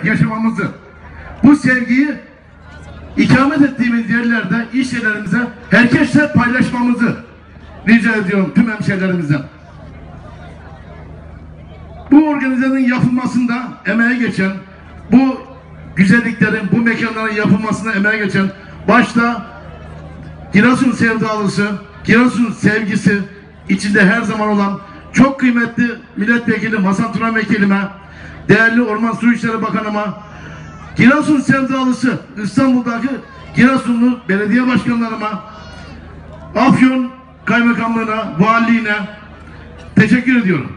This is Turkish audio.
yaşamamızı, bu sevgiyi ikamet ettiğimiz yerlerde, iş yerlerimize herkesle paylaşmamızı rica ediyorum tüm hemşehrilerimizden. Bu organizasyonun yapılmasında emeğe geçen, bu güzelliklerin, bu mekanların yapılmasına emeğe geçen, başta Giresun sevdalısı, Giresun sevgisi içinde her zaman olan çok kıymetli milletvekili Hasan Turan Vekilime, değerli Orman Su İşleri Bakanıma, Giresun sevdalısı İstanbul'daki Giresunlu belediye başkanlarıma, Afyon Kaymakamlığına, valiliğine teşekkür ediyorum.